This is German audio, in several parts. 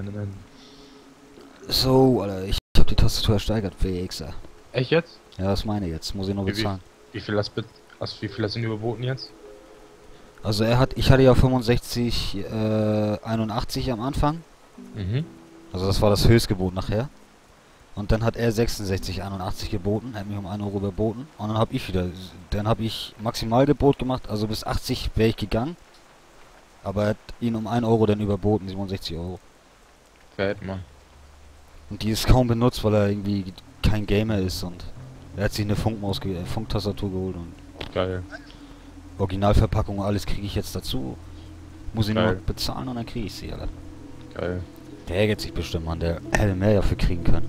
So, Alter, ich hab die Tastatur ersteigert, Wichser. Echt jetzt? Ja, das meine ich jetzt, muss ich noch bezahlen. Wie viel hast du denn überboten jetzt? Also ich hatte ja 65, 81 am Anfang. Mhm. Also das war das Höchstgebot nachher. Und dann hat er 66,81 geboten, er hat mich um 1 Euro überboten. Und dann habe ich Maximalgebot gemacht, also bis 80 wäre ich gegangen. Aber er hat ihn um 1 Euro dann überboten, 67 Euro. Fett, Mann. Und die ist kaum benutzt, weil er irgendwie kein Gamer ist und er hat sich eine Funktastatur geholt und Geil. Originalverpackung, alles kriege ich jetzt dazu. Muss ich nur Geil. noch bezahlen und dann kriege ich sie, Alter. Geil. Der ärgert sich bestimmt, Mann, der hätte mehr dafür kriegen können.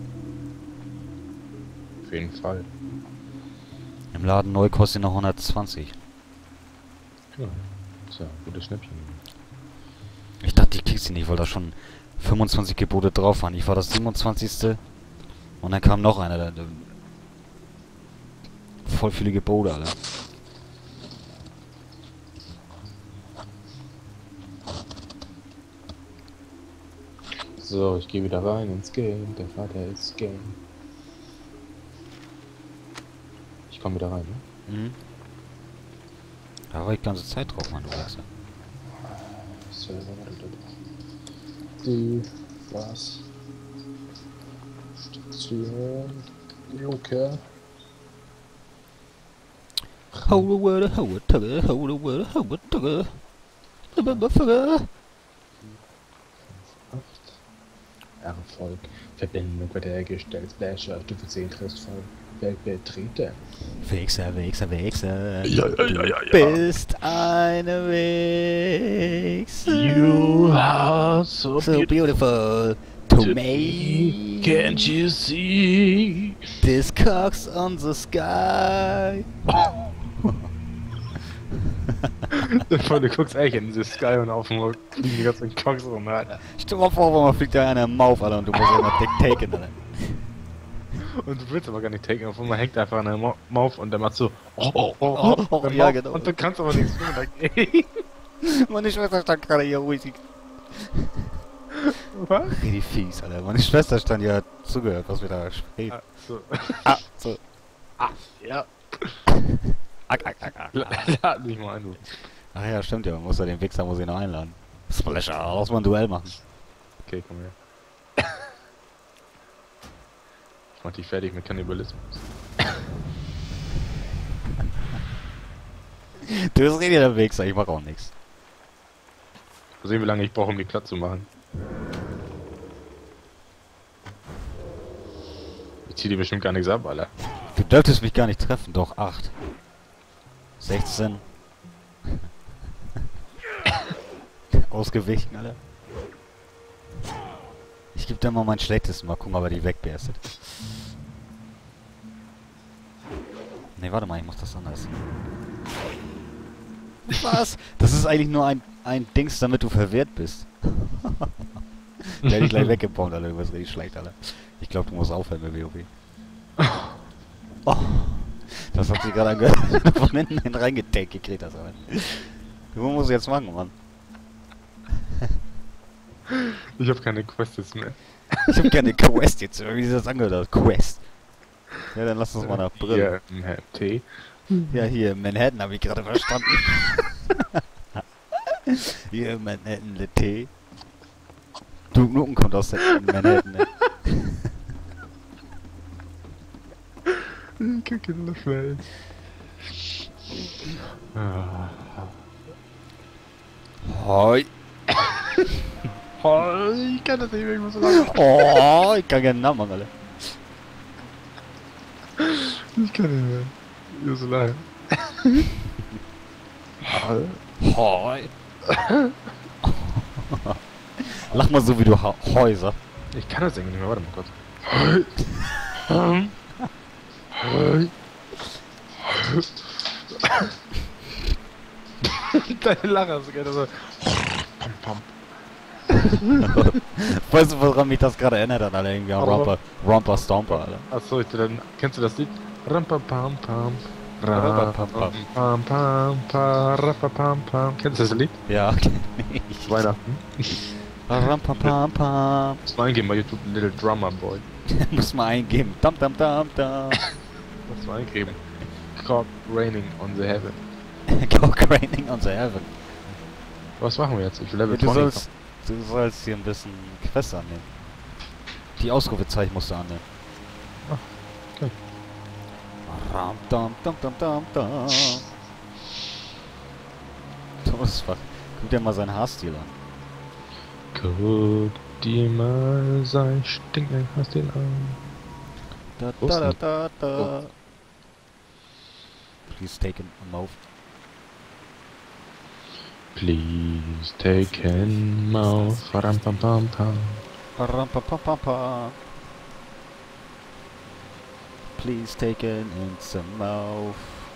Auf jeden Fall. Im Laden neu kostet noch 120. Ja. Tja, gutes Schnäppchen. Ich dachte, ich krieg sie nicht, weil da schon 25 Gebote drauf waren. Ich war das 27. Und dann kam noch einer. Voll viele Gebote, Alter. So, ich gehe wieder rein ins Game. Der Vater ist Game. Ich komme wieder rein, ne? Mhm. Da war ich die ganze Zeit drauf, Mann, du Wechsel. Die was? Station. Luca. Hold the word, hold it, tugger, hold the word, hold it, tugger. Erfolg. Verbindung wird hergestellt. Flasher, Stufe 10 Tristfall. Welt betreten. Wichser, Wichser, Wichser. Ja. Du bist eine Wichser. You are so So beautiful to me. Can't you see? This cock's on the sky. Du guckst eigentlich in the Sky und auf dem fliegen die ganzen Cocks rum, Alter. Stell dir mal vor, man fliegt da einer im Mauf, Alter, und du musst immer taken, Alter. Und du willst aber gar nicht taken, auf einmal hängt einfach an der Mauf und der macht so beim ja, Mauf. genau. Und du kannst aber nichts tun. Dagegen. Meine Schwester stand gerade hier ruhig. Was? Richtig fies, Alter. Meine Schwester stand ja zugehört, was wir da sprechen. Ah, so. So. Ja. Ak. Lad mich mal ein, du. Ach ja, stimmt ja, man muss ja den Wichser muss ich noch einladen. Splasher, lass mal ein Duell machen. Okay, komm her. Ich mach dich fertig mit Kannibalismus. Du bist richtig der Wichser, ich mach auch nichts. Mal sehen, wie lange ich brauche, um die platt zu machen. Ich zieh dir bestimmt gar nichts ab, Alter. Du dürftest mich gar nicht treffen, doch 8. 16. Ausgewichen, Alter. Ich geb dir mal mein schlechtes, mal gucken, ob er die wegberstet. Ne, warte mal, ich muss das anders. Was? Das ist eigentlich nur ein Dings, damit du verwehrt bist. Der hat dich gleich weggebaut, Alter. Du bist richtig schlecht, Alter. Ich glaube, du musst aufhören mit WoW. Oh, das hat sich gerade angehört. Von hinten hin reingetaggt gekriegt, das aber. Du musst jetzt machen, Mann. Ich hab keine Quests mehr. Ich hab keine Quest jetzt, wie sich das angehört hat. Quest. Ja, dann lass uns mal nach Brille. Hier, Tee. Ja, hier in Manhattan habe ich gerade verstanden. Hier in Manhattan, le Tee. Duke Nukem kommt aus Manhattan, ne? Kacke in der Feld. Hoi. Oh, ich kann das nicht mehr, ich muss so lange. Oh, ich kann keinen Namen machen, alle. Ich kann nicht mehr. Ich muss so lange. Hoi. Lach mal so, wie du Häuser. Ich kann das irgendwie nicht mehr, warte mal kurz. Deine Lache ist gerade so. Weißt du, woran mich das gerade erinnert hat, Alter? Irgendwie an Romper Stomper, Alter. Achso, dann kennst du das Lied? Rampapam pam. Rapapam pam pam pam. Rapapam pam. Kennst du das Lied? Ja, kenn ich. Weihnachten. Ram, pam, pam, pam. Muss mal eingeben bei YouTube Little Drummer Boy. Muss mal eingeben. Dam, dam, dam, dam. Muss mal eingeben. Cock raining on the heaven. Cock raining on the heaven. Was machen wir jetzt? Ich will Level Du 20. sollst hier ein bisschen Quest annehmen. Die Ausrufezeichen musst du annehmen. Ah, okay. Ram, dam, dam, dam, dam, dam. Todesfach. Guck dir mal seinen Haarstil an. Guck dir mal sein stinkenden Haarstil an. Da, Wo ist da, da, denn da, da. Oh. Please take a move. Please take him out. Ram pam pam pam. Ram, pam, pam, pam, pam. Please take it in the mouth.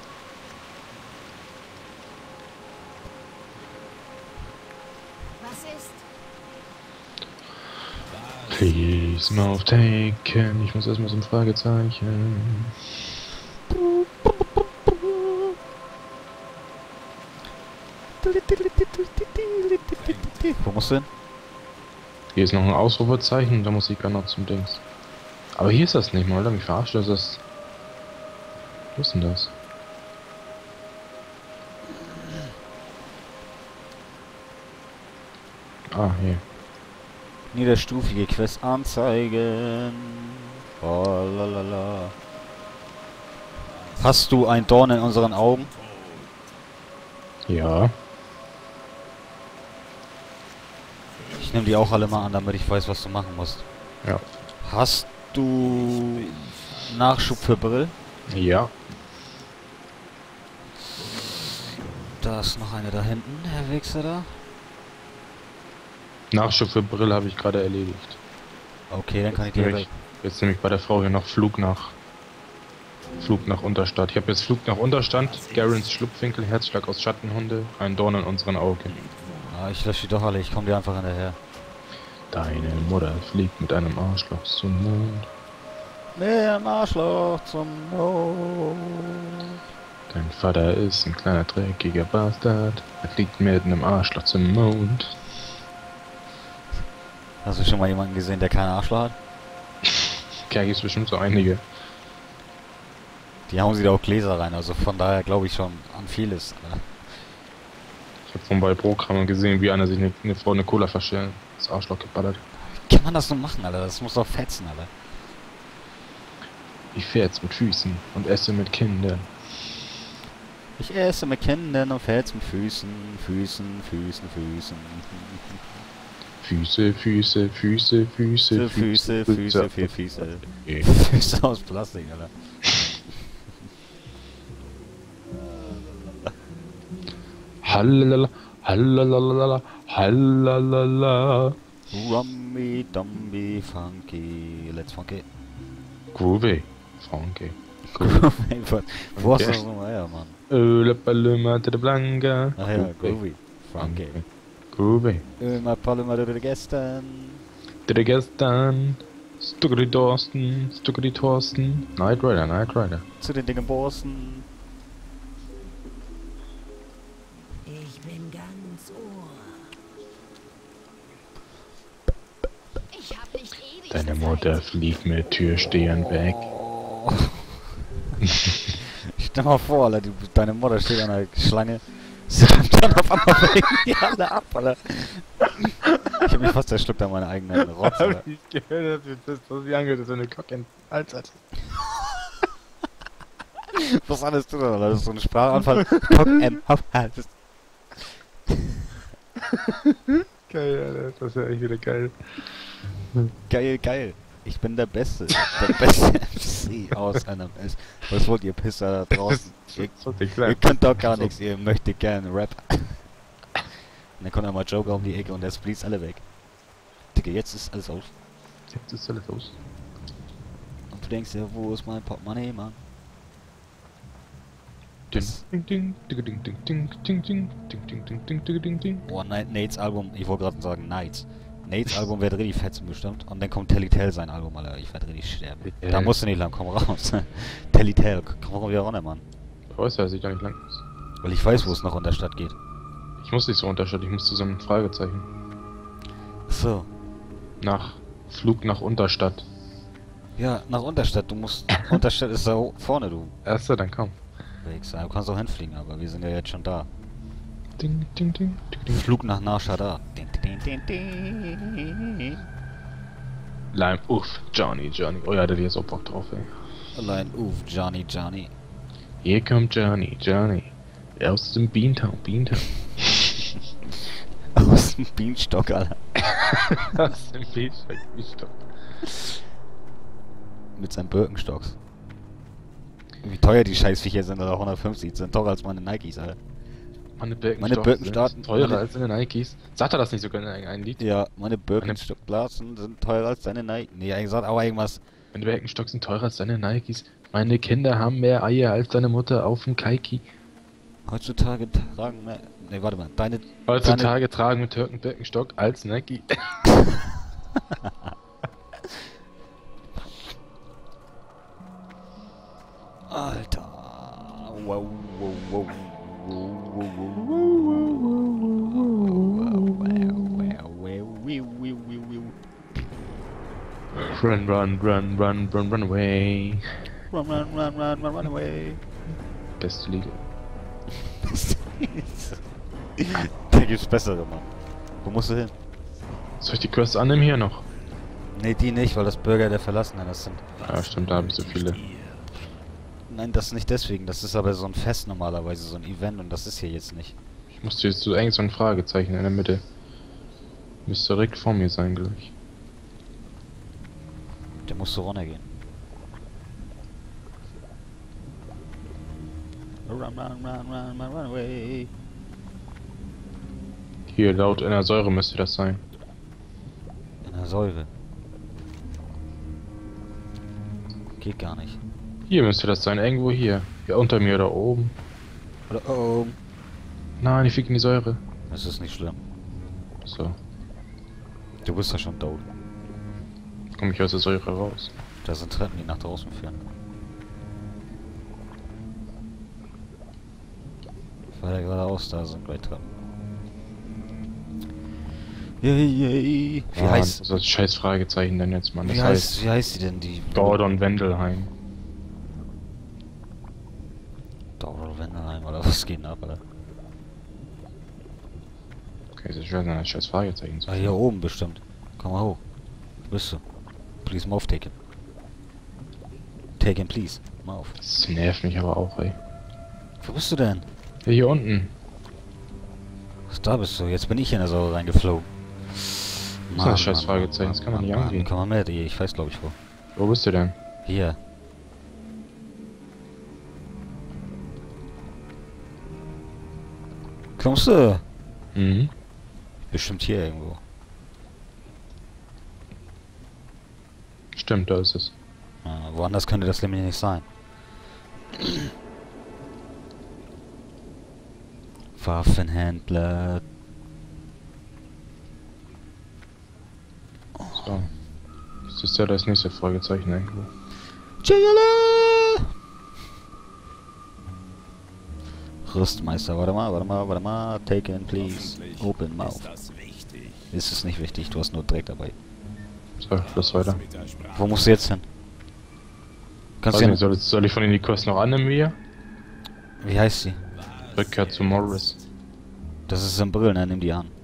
Was ist? Please mouth taken. Ich muss erstmal so ein Fragezeichen. Wo musst du hin? Hier ist noch ein Ausrufezeichen, da muss ich gar noch zum Dings. Aber hier ist das nicht mal, oder? Mich verarscht das ist. Wo ist denn das? Ah, hier. Niederstufige Quest anzeigen. Oh, lalala. Hast du ein Dorn in unseren Augen? Ja. Ich nehme die auch alle mal an, damit ich weiß, was du machen musst. Ja. Hast du Nachschub für Brill? Ja. Da ist noch eine da hinten, Herr Wichser da. Nachschub für Brille habe ich gerade erledigt. Okay, dann kann ich dir weg. Jetzt nehme ich bei der Frau hier noch Flug nach Unterstadt. Ich habe jetzt Flug nach Unterstand, Garens Schlupfwinkel, Herzschlag aus Schattenhunde, ein Dorn in unseren Augen. Ah, ich lösche die doch alle, ich komme dir einfach hinterher. Deine Mutter fliegt mit einem Arschloch zum Mond. Mit dem Arschloch zum Mond. Dein Vater ist ein kleiner dreckiger Bastard. Er fliegt mit einem Arschloch zum Mond. Hast du schon mal jemanden gesehen, der keinen Arschloch hat? Da gibt es bestimmt so einige. Die hauen sich da auch Gläser rein, also von daher glaube ich schon an vieles. Ich habe von bei Programmen gesehen, wie einer sich eine Frau eine Cola verstellen. Das Arschloch geballert. Wie kann man das nur machen, Alter? Das muss doch fetzen, Alter. Ich fährt's mit Füßen und esse mit Kindern. Ich esse mit Kindern und fällt's mit Füßen, Füßen, Füßen, Füßen. Füße, Füße, Füße, Füße, Füße, Füße, Füße, Füße. Okay. Füße aus Plastik, Alter. Hallalala, hallalala, hallalala. Rummy, Dumby, Funky, let's funky. Groovy. Funky. Wo hast du das nochmal her, Mann? La Paloma de Blanca. Ach ja, Groovy, Funky. Groovy. Immer Paloma de gestern. Der gestern. Stuckeri Thorsten. Knight Rider, Knight Rider. Zu den Dingen Borsten. Ich bin ganz Ohr. Ich hab nicht ewig Deine Zeit. Mutter fliegt mit Türstehern weg. Oh. Stell mal vor, Alter, deine Mutter steht an der Schlange. Sie dann auf einmal wegen die alle ab, Alter. Ich hab mich fast erschluckt an meiner eigenen Rotz, Alter. ich gehört, dass wie angehört, dass so eine Cock in Hals hat. Was alles du da, Alter? Das ist so ein Sprachanfall. Cock M. Hals. Geil, Alter, das ist ja echt wieder geil. Geil, geil. Ich bin der Beste. Der beste MC aus NMS. Was wollt ihr Pisser da draußen? Ihr könnt doch gar nichts, ihr möchtet gerne Rap. Und dann kommt einmal Joker um die Ecke und der spließt alle weg. Digga, jetzt ist alles aus. Jetzt ist alles aus. Und du denkst dir, wo ist mein Portemonnaie, Mann? Ding, ding, ding, ding, ding, ding, ding, ding, ding, ding, ding, ding, ding, ding, ding. Boah, Nates Album, ich wollte gerade sagen Nights. Nates Album wird richtig fetzen bestimmt. Und dann kommt Telltale sein Album, Alter. Ich werde richtig sterben. Da musst du nicht lang, komm raus. Telltale, komm wieder runter, Mann. Ich weiß, dass ich da nicht lang muss. Weil ich weiß, wo es noch unter Stadt geht. Ich muss nicht so Unterstadt, ich muss zu so einem Fragezeichen. So. Flug nach Unterstadt. Ja, nach Unterstadt. Du musst... Unterstadt ist da vorne, du. Erster, dann komm. Wichser. Du kannst auch hinfliegen, aber wir sind ja jetzt schon da. Ding, ding, ding, ding, ding. Flug nach Narshada. Ding, ding, ding, ding. Lime, uff, Johnny. Oh ja, der ist auch Bock drauf, ey. Allein, Johnny. Hier kommt Johnny. Aus dem Beantown. Aus dem Bienenstock, Alter. Aus dem Beanstock. Mit seinen Birkenstocks. Wie teuer die Scheißviecher sind, Alter. 150 sind teurer als meine Nikes, Alter. Meine Birkenstocks sind teurer als deine Nikes. Sagt er das nicht sogar in einem Lied? Ja, meine Birkenstock-Blasen sind teurer als deine Nikes. Nee, er gesagt aber irgendwas. Meine Birkenstocks sind teurer als deine Nikes. Meine Kinder haben mehr Eier als deine Mutter auf dem Kaiki. Heutzutage tragen mehr... Nee, warte mal. Heutzutage tragen wir Türken Birkenstock als Nike. Alter. Wow. Run away. Run away. Beste Liga. Da gibt's bessere, Mann. Wo musst du hin? Soll ich die Quest annehmen hier noch? Ne, die nicht, weil das Bürger der Verlassenen das sind. Ja, stimmt, da habe ich so viele. Nein, das nicht deswegen. Das ist aber so ein Fest normalerweise, so ein Event und das ist hier jetzt nicht. Ich musste jetzt so eigentlich so ein Fragezeichen in der Mitte. Müsste direkt vor mir sein gleich. Der muss so runtergehen. Run away. Hier, laut einer Säure müsste das sein. In der Säure. Geht gar nicht. Hier müsste das sein, irgendwo hier. Ja, unter mir oder oben. Oder oben. Nein, ich fliege in die Säure. Das ist nicht schlimm. So, Du bist ja schon tot. komme ich aus der Säure raus. Da sind Treppen, die nach draußen führen. Weiter geradeaus, da sind gleich Treppen. Yay. Wie heißt... Das ist scheiß Fragezeichen denn jetzt, Mann. Das Wie heißt die denn, die... Gordon Wendelheim. Gordon Wendelheim, oder was geht denn ab, Alter? Okay, das ist schwer, ein scheiß Fragezeichen zu Ah, hier oben bestimmt. Komm mal hoch. Wo bist du? Please move, take him. Take him, please. Mal auf. Das nervt mich aber auch, ey. Wo bist du denn? Ja, hier unten. Was, da bist du? Jetzt bin ich in der Säure reingeflogen. Das ist ein scheiß Fragezeichen, das kann man nicht angehen. Komm mal mit, ich weiß glaube ich wo. Wo bist du denn? Hier. Kommst du? Mhm. Bestimmt hier irgendwo. Stimmt, da ist es. Woanders könnte das nämlich nicht sein. Waffenhändler. So. Das ist ja das nächste Fragezeichen irgendwo. Tschüss. Rüstmeister, warte mal. Take in, please. Open mouth. Ist es nicht wichtig, du hast nur Dreck dabei. So, los weiter. Wo musst du jetzt hin? Kannst Weiß du nicht, soll ich von Ihnen die Quest noch annehmen hier? Wie heißt sie? Rückkehr zu Morris. Das ist ein Brill, ne? Nimm die an.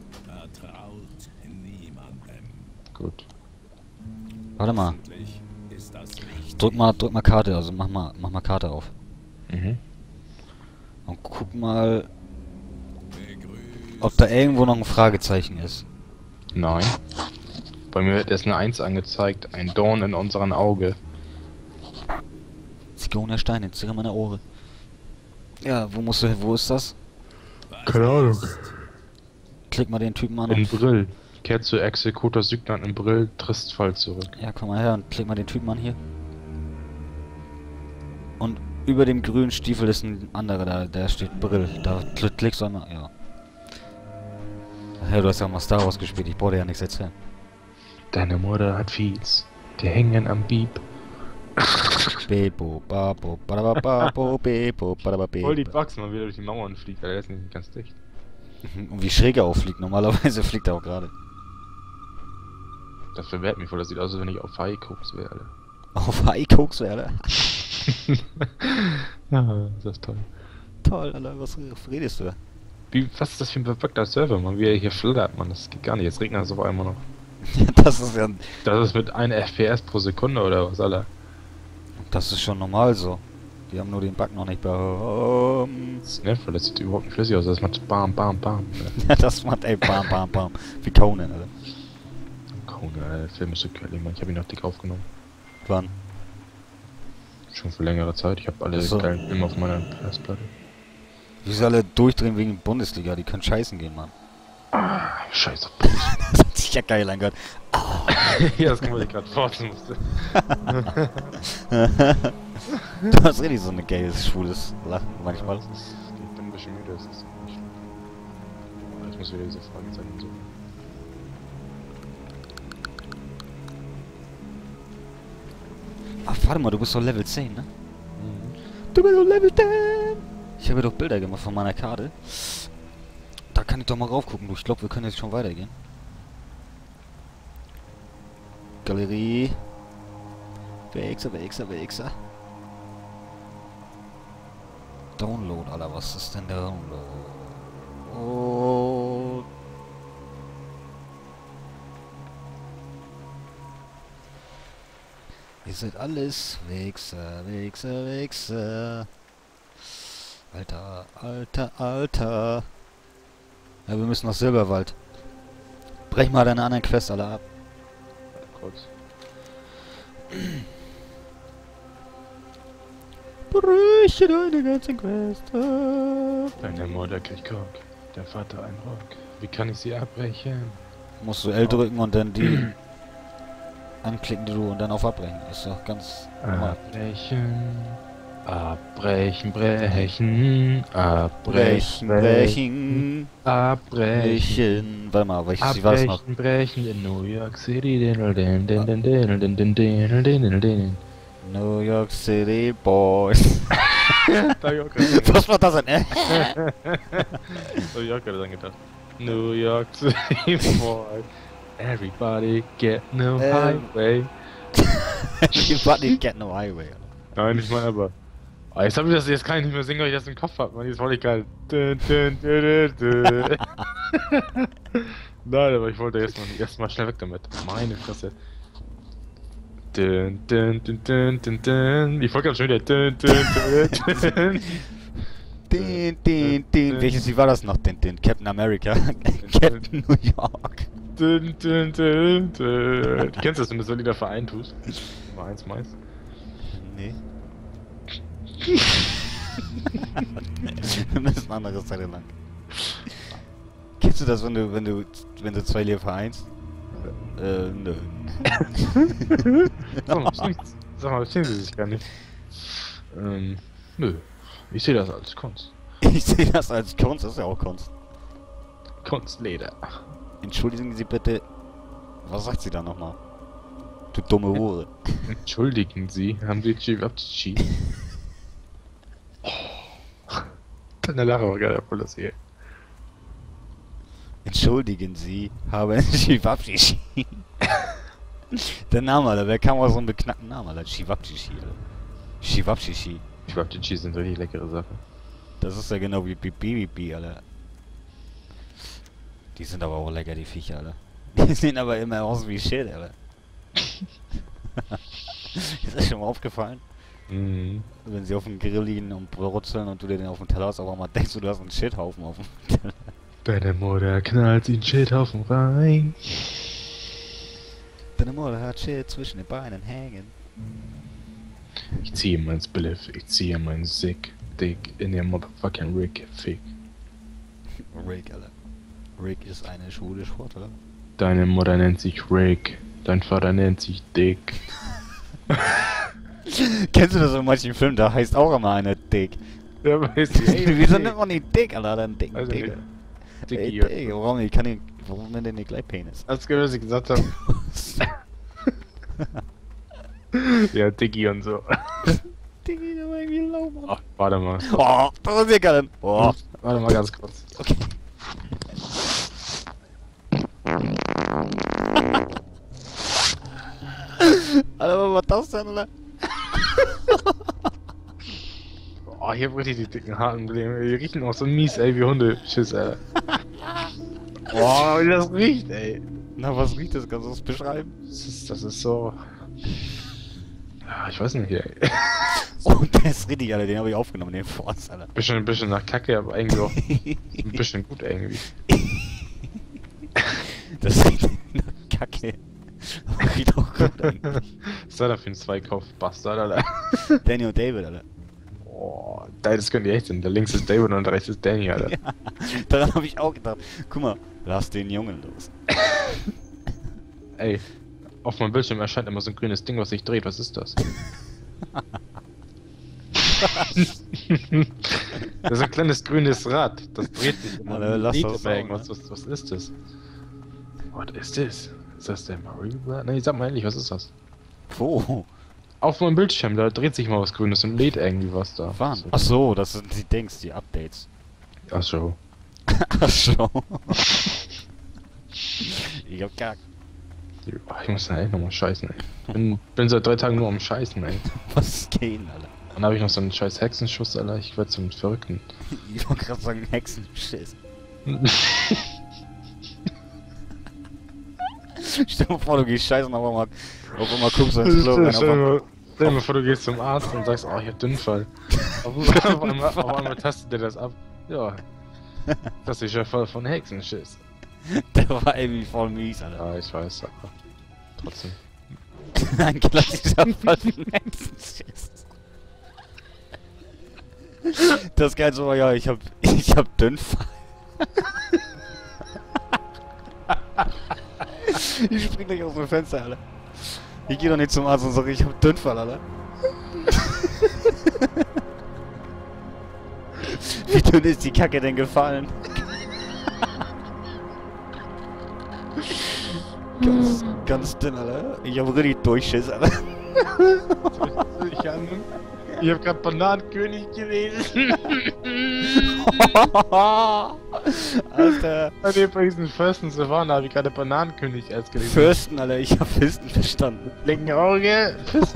Gut. Warte mal. Drück mal Karte, also mach mal Karte auf. Mhm. Und guck mal, ob da irgendwo noch ein Fragezeichen ist. Nein. Bei mir wird erst eine 1 angezeigt. Ein Dorn in unserem Auge. Zigeunerstein, jetzt in meine Ohren. Ja, wo ist das? Keine Ahnung. Klick mal den Typen an In und... Brill. Kehrt zu Exekutor Sügland in Brill, Tristfall zurück. Ja, komm mal her und klick mal den Typen an hier. Und über dem grünen Stiefel ist ein anderer, der steht Brill. Da klickst du einmal, ja. Ja, du hast ja mal Star Wars gespielt, ich brauche dir ja nichts erzählen. Deine Mutter hat Fiets. Die hängen am Beep. Bebo, babo, badababo, bebo, badababo. Voll die Bugs, man wieder durch die Mauern fliegt, aber der ist nicht ganz dicht. Und wie schräg er auch fliegt, normalerweise fliegt er auch gerade. Das verwehrt mich voll, das sieht aus, als wenn ich auf High-Koks wäre. Auf High-Koks wäre. Ja, das ist toll. Toll, Alter, was redest du? Was ist das für ein verpackter Server, man? Wie er hier flattert, man. Das geht gar nicht. Jetzt regnet es auf einmal noch. Das ist ja... Das ist mit 1 FPS pro Sekunde oder was, Alter? Das ist schon normal so. Die haben nur den Bug noch nicht behoben. Das nervt, weil das sieht überhaupt nicht flüssig aus. Das macht bam, bam, bam. Ja, das macht ey, bam, bam, bam. Wie Conan, Alter. Cool, der Film ist so geil, Mann. Ich hab ihn noch dick aufgenommen. Wann? Schon für längere Zeit. Ich habe alle So. geilen Filme auf meiner Festplatte. Wie soll alle durchdrehen wegen Bundesliga? Die können scheißen gehen, Mann. Ah, scheiße. Das hat sich ja geil angehört. Ja, das kann man sich gerade vorstellen musste. Du hast richtig so ein geiles, schwules Lachen manchmal. Ja, ich bin ein bisschen müde, das ist nicht schlimm. Ich muss wieder diese Fragezeichen suchen. Ach, warte mal, du bist doch Level 10, ne? Du bist doch Level 10! Ich habe doch Bilder gemacht von meiner Karte. Da kann ich doch mal rauf gucken, du. Ich glaube, wir können jetzt schon weitergehen. Galerie. Wichser. Download, Alter, was ist denn der Download? Oh. Ihr seid alles Wichser. Alter. Ja, wir müssen nach Silberwald. Brech mal deine anderen Quests alle ab. Warte kurz. Breche deine ganzen Quests ab. Deine Mutter kriegt Kock, der Vater ein Rock. Wie kann ich sie abbrechen? Musst du L drücken und dann die anklicken, die du und dann auf Abbrechen. Ist doch ganz normal. Abbrechen. Abbrechen, brechen. Brechen. Abbrechen. Warte mal, welches sie war das noch? Brechen in New York City. New York City Boys. Was war das denn? So ich auch gerade dran gedacht. New York City Boy. Everybody get no highway. Everybody get no highway. Nein, ich meine aber. Ah, jetzt kann ich nicht mehr singen, weil ich das im Kopf hab, man. Jetzt wollte ich geil. Nein, aber ich wollte erst mal schnell weg damit. Meine Fresse. Ich wollte gerade schon wieder. Welches, wie war das noch? Captain America. Captain New York. Du kennst das, wenn du so Lieder Verein tust? Nummer 1 Mais. Nee. Wir müssen andere Seite lang. Kennst du das, wenn du zwei Lieder vereinst? Nö. Sag mal, verstehen Sie sich gar nicht. Nö. Ich sehe das als Kunst. Ich sehe das als Kunst, das ist ja auch Kunst. Kunstleder. Entschuldigen Sie bitte. Was sagt sie da nochmal? Du dumme Hure. Entschuldigen Sie, haben Sie Chivapchichi? Deine Lache war geil, obwohl das hier. Entschuldigen Sie, haben Chivapchichi. Der Name, Alter, wer kam aus so einem beknackten Namen, Alter? Chivapchichi, Alter. Chivapchichi. Chivapchichi sind richtig leckere Sachen. Das ist ja genau wie Bibi, Alter. Die sind aber auch lecker, die Viecher, Alter. Die sehen aber immer aus wie Shit, Alter. Ist das schon mal aufgefallen? Mhm. Wenn sie auf dem Grill liegen und brutzeln und du dir den auf dem Teller hast, aber mal denkst du hast einen Shithaufen auf dem Teller. Deine Mutter knallt den Shithaufen rein. Deine Mutter hat Shit zwischen den Beinen hängen. Ich ziehe mein Spliff, ich ziehe mein Sick Dick in der motherfucking Rick Fick. Rick, Alter. Rick ist eine schwule Sport, oder? Deine Mutter nennt sich Rick, dein Vater nennt sich Dick. Kennst du das in manchen Filmen? Da heißt auch immer einer Dick. Ja, weißt du, Wieso nennt man nicht Dick, Alter? Dann Dick, Also Dick. nicht. Ey, Dicky. Dick, warum nennt er nicht gleich Penis? Hast du gehört, was ich gesagt habe? Ja, Dicky und so. Diggi, du irgendwie low, Mann. Ach, warte mal. Oh, das ist ja geil. Oh. Warte mal ganz kurz. Okay. Alter, was war das denn, Alter? Oh, hier wirklich die dicken Hakenbläme. Die riechen auch so mies, ey, wie Hundeschiss, ey. Boah, wie das riecht, ey. Na, was riecht das? Kannst du das beschreiben? Das ist so... Ja, ich weiß nicht, ey. Oh, der ist richtig, Alter. Den habe ich aufgenommen, den Forst, Alter. Bisschen nach Kacke, aber eigentlich auch ein bisschen gut, irgendwie. Das riecht nach Kacke. Aber riecht auch gut eigentlich. Was ist da für ein Zweikauf-Bastard, Alter? Danny und David, Alter. Oh, das können die echt sein. Da links ist David und da rechts ist Danny, Alter. Ja, daran habe ich auch gedacht. Guck mal, lass den Jungen los. Ey, auf meinem Bildschirm erscheint immer so ein grünes Ding, was sich dreht. Was ist das? Das ist ein kleines grünes Rad. Das dreht sich immer. Alter, lass Dreht das immer auch, irgendwas. Was ist das? What is this? Ist das der Mario Rad? Nee, sag mal ehrlich, was ist das? Wo? Auf meinem Bildschirm, da dreht sich mal was Grünes und lädt irgendwie was da. Wann? Ach so, das sind die Dings, die Updates. Ach so. Ach so. Ich hab gar... Ich muss da echt nochmal scheißen, ey. Bin seit 3 Tagen nur am Scheißen, ey. Was geht, Alter? Dann habe ich noch so einen scheiß Hexenschuss, Alter. Ich werd zum Verrückten. Ich wollte gerade sagen, Hexenschiss. Stell dir mal vor, du gehst scheißen, auf einmal guckst du ins Klo rein. Stell dir mal vor, du gehst zum Arzt und sagst, oh, ich hab Dünnfall. auf einmal tastet der das ab. Ja. Das ist ja voll von Hexenschiss. Der war irgendwie voll mies, Alter. Ja, ich weiß, aber trotzdem. Ein klassischer Fall von Hexenschiss. Das Geilste war, ja, ich hab Dünnfall. Ich spring gleich aus dem Fenster, Alter. Ich geh doch nicht zum Arzt und sag, ich hab Dünnfall, Alter. Wie dünn ist die Kacke denn gefallen? Ganz dünn, Alter. Ich hab richtig Durchschiss, Alter. Ich hab grad Bananenkönig gelesen. Alter. Bei dem übrigens in Fürsten Savannah habe ich gerade Bananenkönig erst gelesen. Fürsten, Alter, ich hab Fürsten verstanden. Lenkenauge.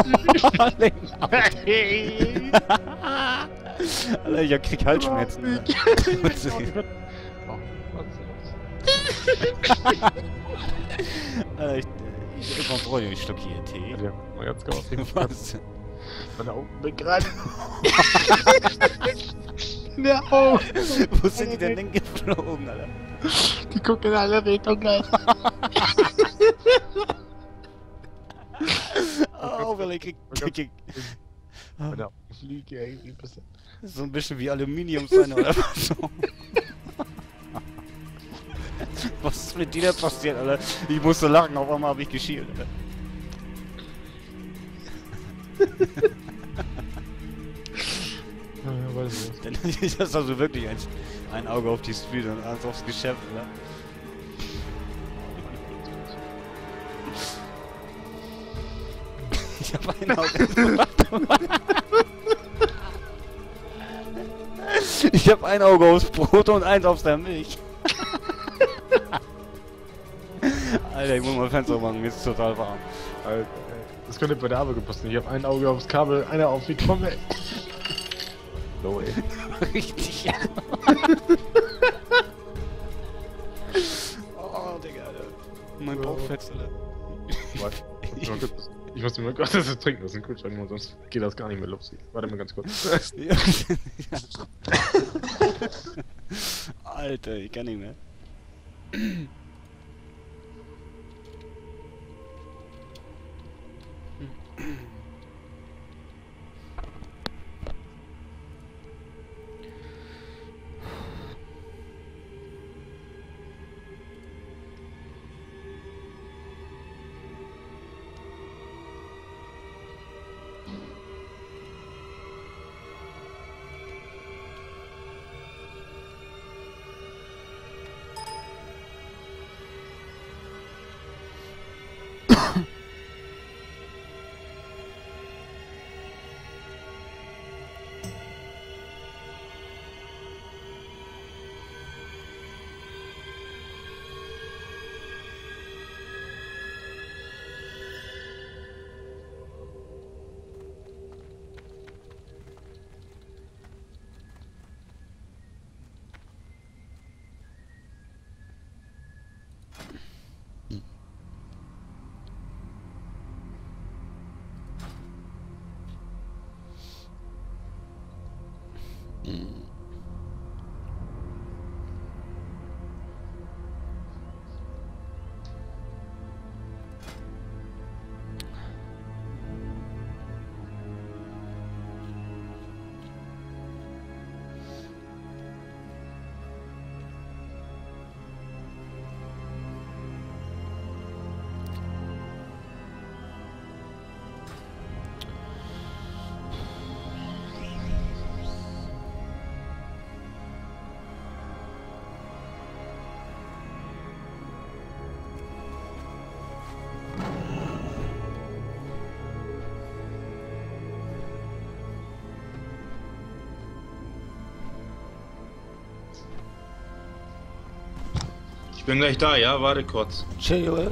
Alter, ich krieg Halsschmerzen. Alter, ich immer freue mich, ich schluck hier Tee. Ja, mal ganz kurz. Was? Meine Augen begreifen. Der Augen. Wo sind die denn geflogen, Alter? Die gucken in alle Richtungen gleich. Oh, weil ich krieg Meine Augen fliegen irgendwie ein bisschen. so ein bisschen wie Aluminium sein oder was so. Was ist mit dir denn passiert, Alter? Ich musste lachen, auf einmal hab ich geschielt, Alter. Ja, weiß ich Dann ist das also wirklich ein Auge auf die Street und eins aufs Geschäft, oder? Ich hab ein Auge. Ich hab ein Auge aufs Brot und eins auf der Milch. Alter, ich muss mal Fenster machen, mir ist total warm. Alter, ey. Das könnte bei der Arbeit gepasst. Ich hab ein Auge aufs Kabel, einer auf die Trommel. No, ey. Richtig. Oh, Digga, Alter. Mein Bauch fetzt, Alter. Warte. Ich muss mir mal kurz das trinken lassen, Kühlschrank, sonst geht das gar nicht mehr los. Warte mal ganz kurz. Ja. Alter, ich kann nicht mehr. Ich bin gleich da, ja? Warte kurz. Chill.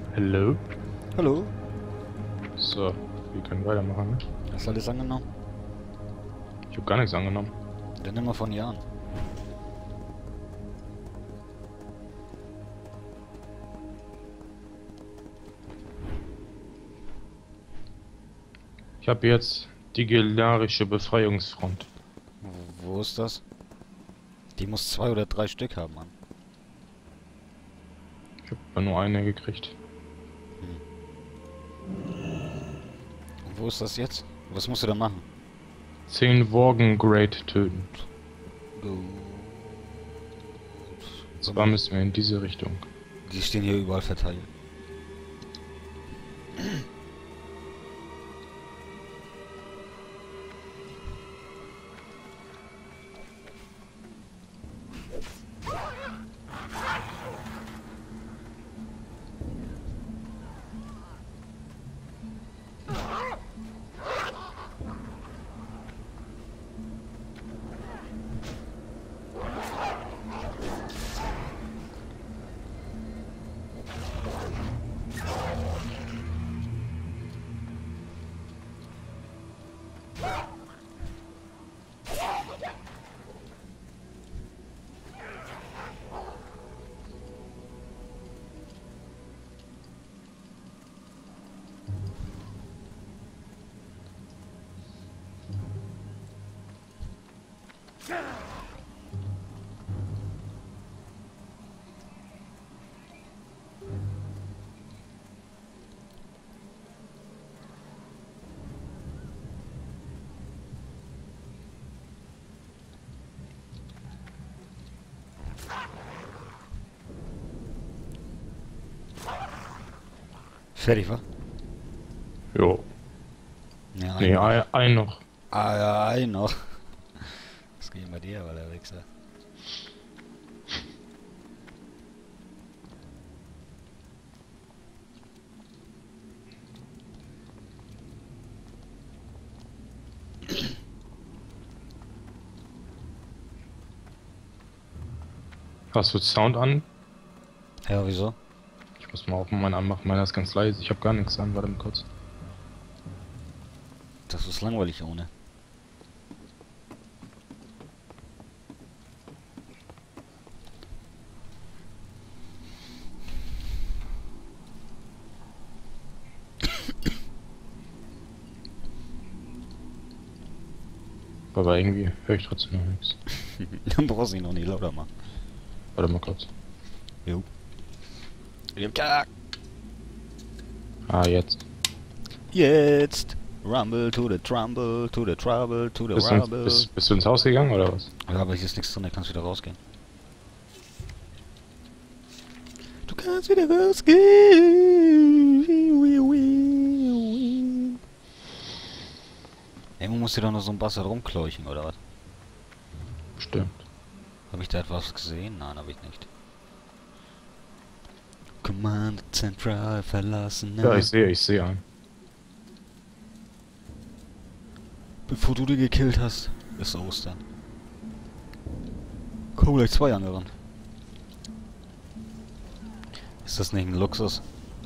Hallo? Hallo? So, wir können weitermachen, ne? Hast du alles angenommen? Ich hab gar nichts angenommen. Dann nimm mal von Jan. Ich habe jetzt die Gelarische Befreiungsfront. Wo ist das? Die muss 2 oder 3 Stück haben, Mann. Ich habe nur eine gekriegt. Und wo ist das jetzt? Was musst du da machen? 10 Worgen-Grade töten. Gut. Zwar müssen wir in diese Richtung. Die stehen hier überall verteilt. Fertig, wa? Jo. Ja, Nee, ein noch. Ah, ja, ein noch. Was geht bei dir, weil der Wichser? Hast du Sound an? Ja, wieso? Ich muss mal auch meinen anmachen. Meiner ist ganz leise. Ich habe gar nichts an. Warte mal kurz. Das ist langweilig ohne. Aber irgendwie höre ich trotzdem noch nichts. Dann brauchst du ihn noch nicht lauter machen. Warte mal kurz. Jo. Ah, jetzt. Jetzt! Rumble to the Trumble, to the Trouble, to the Rumble. Bist du ins Haus gegangen oder was? Ja, aber hier ist nichts drin, da kannst du wieder rausgehen. Du kannst wieder rausgehen. Irgendwo musst du doch noch so ein Bastard rumkläuchen, oder was? Stimmt. Habe ich da etwas gesehen? Nein, habe ich nicht. Command Central verlassen. Ja, ich sehe einen. Bevor du die gekillt hast, ist Ostern. Komm gleich 2 angerannt. Ist das nicht ein Luxus?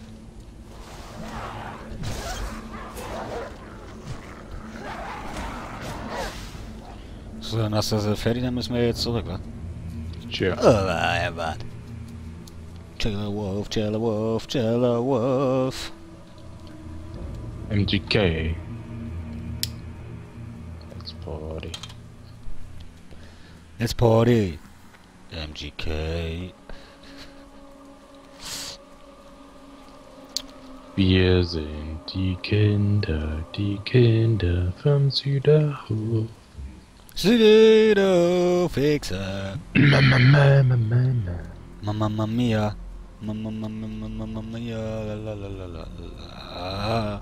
So, dann hast du das fertig, dann müssen wir jetzt zurück, wa? Tja. Oh, ja, warte. Chiller Wolf, Chiller Wolf, Chiller Wolf. MGK. Let's party. Let's party. MGK. Wir sind die Kinder vom Süderhof. Süderhof-Fixer. Mama. Mamma mia. Mamma mia. La la la la la.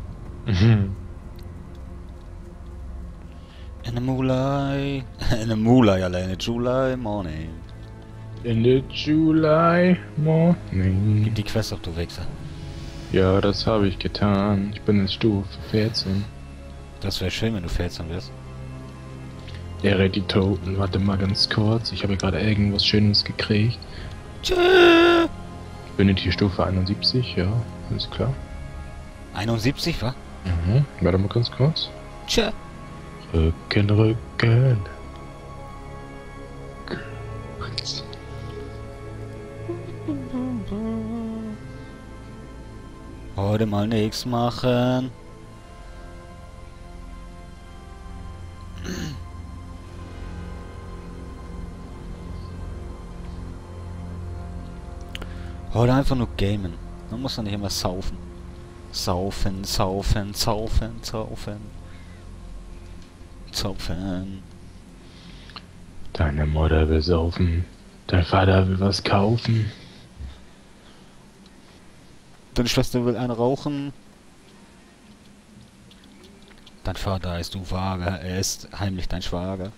In the moonlight. In the moonlight, Alter. In the July morning. In the July morning. Gib die Quest auf, du Wichser. Ja, das habe ich getan. Ich bin in Stufe 14. Das wäre schön, wenn du 14 wirst. Ehre die Toten. Warte mal ganz kurz. Ich habe gerade irgendwas Schönes gekriegt. Tschö. Affinity Stufe 71, ja, alles klar. 71, wa? Warte mal ganz kurz. Tja. Rücken. Heute mal nichts machen. Heute einfach nur gamen. Man muss doch nicht immer saufen. Saufen. Deine Mutter will saufen. Dein Vater will was kaufen. Deine Schwester will einen rauchen. Dein Vater ist du Vater, er ist heimlich dein Schwager.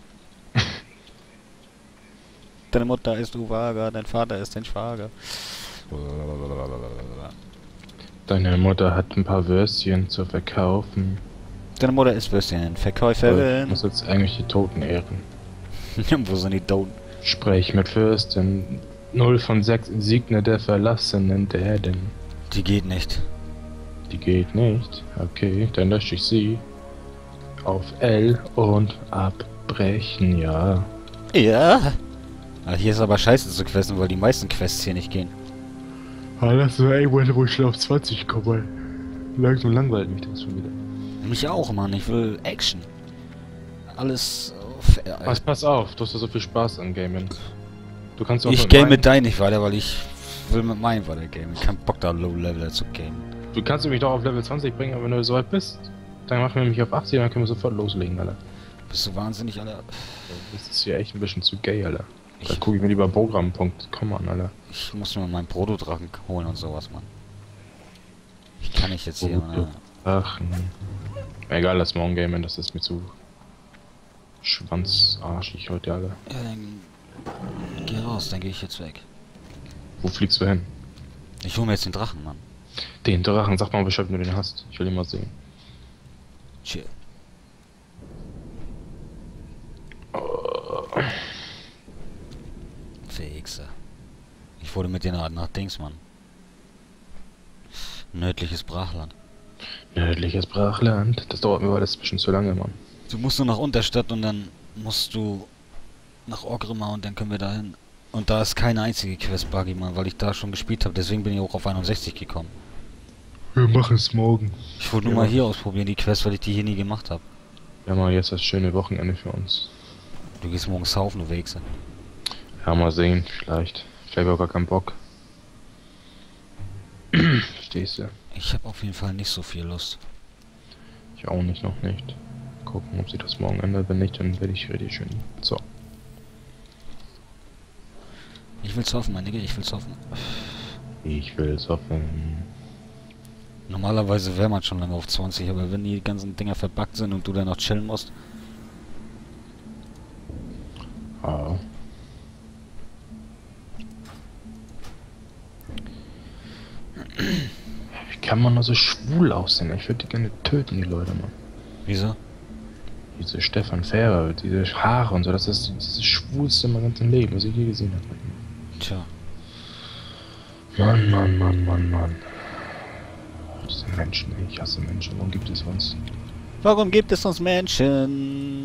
Deine Mutter ist du Vater, dein Vater ist dein Schwager. Deine Mutter hat ein paar Würstchen zu verkaufen. Deine Mutter ist Würstchen, Ich Verkäuferin. muss jetzt eigentlich die Toten ehren. Wo sind die Toten? Sprech mit Fürsten. 0 von 6 Insigne der verlassenen Erden. Die geht nicht. Die geht nicht. Okay, dann lösche ich sie. Auf L und abbrechen, ja. Ja. Ah, hier ist aber scheiße zu questen, weil die meisten Quests hier nicht gehen. Das war irgendwann, wo ich auf 20 komme. Langsam langweilt mich das schon wieder. Mich auch, Mann. Ich will Action. Alles... Pass auf, du hast ja so viel Spaß an Gamen. Du kannst auch Ich game mit deinem nicht weiter, weil ich will mit meinem weiter gamen. Ich hab keinen Bock da Low-Level zu gamen. Du kannst mich doch auf Level 20 bringen, aber wenn du so weit bist, dann machen wir mich auf 80 und dann können wir sofort loslegen, Alter. Bist du wahnsinnig, Alter? Das ist hier echt ein bisschen zu gay, Alter. Da Ich, gucke ich mir lieber Programm.com an, Alter. ich muss mir meinen Protodrachen holen und sowas, Mann. Ich kann nicht jetzt hier, ne? Ach, egal, das morgen gamen, das ist mir zu schwanzarschig heute, Alter. Ja, dann geh raus, dann geh ich jetzt weg. Wo fliegst du hin? Ich hole mir jetzt den Drachen, Mann. Den Drachen, sag mal Bescheid, wenn du den hast. Ich will ihn mal sehen. Chill. Fixer. Ich wurde mit dir nach Dings, Mann. Nördliches Brachland. Nördliches Brachland. Das dauert mir alles ein bisschen zu lange, Mann. Du musst nur nach Unterstadt und dann musst du nach Orgrimmar und dann können wir dahin. Und da ist keine einzige Quest-Buggy, Mann, weil ich da schon gespielt habe. Deswegen bin ich auch auf 61 gekommen. Wir machen es morgen. Ich wollte nur mal hier ausprobieren, die Quest, weil ich die hier nie gemacht habe. Ja, mal jetzt das schöne Wochenende für uns. Du gehst morgen saufen, du Wichser. Ja, mal sehen, vielleicht. Vielleicht habe ich auch gar keinen Bock. Verstehst du? Ich habe auf jeden Fall nicht so viel Lust. Ich auch nicht, noch nicht. Gucken, ob sich das morgen ändert. Wenn nicht, dann werde ich richtig schön. So. Ich will saufen, mein Nigga, ich will saufen. Ich will soffen. Normalerweise wäre man schon lange auf 20, aber wenn die ganzen Dinger verbuggt sind und du dann noch chillen musst. Ah. Wie kann man nur so schwul aussehen? Ich würde die gerne töten, die Leute, Mann. Wieso? Diese Stefan Fährer, diese Haare und so, das ist das Schwulste in meinem ganzen Leben, was ich je gesehen habe. Tja. Mann. Das sind Menschen, ey. Ich hasse Menschen. Warum gibt es uns? Warum gibt es uns Menschen?